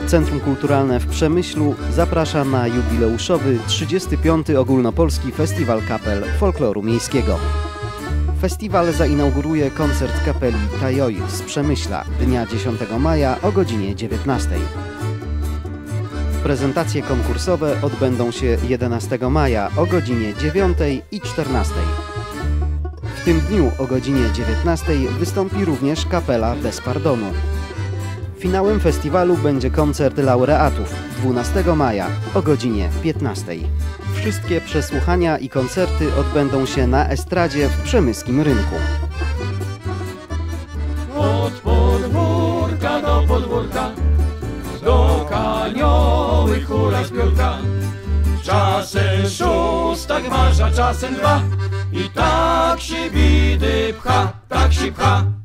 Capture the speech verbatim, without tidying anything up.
Centrum Kulturalne w Przemyślu zaprasza na jubileuszowy trzydziesty piąty Ogólnopolski Festiwal Kapel Folkloru Miejskiego. Festiwal zainauguruje koncert kapeli Tajoj z Przemyśla dnia dziesiątego maja o godzinie dziewiętnastej. Prezentacje konkursowe odbędą się jedenastego maja o godzinie dziewiątej i czternastej. W tym dniu o godzinie dziewiętnastej wystąpi również kapela Bez Pardonu. Finałem festiwalu będzie koncert laureatów dwunastego maja o godzinie piętnastej. Wszystkie przesłuchania i koncerty odbędą się na estradzie w Przemyskim Rynku. Od podwórka do podwórka, do kanioły hula zbiórka. Czasem szóstak masz, a czasem dwa. I tak się bidy pcha, tak się pcha.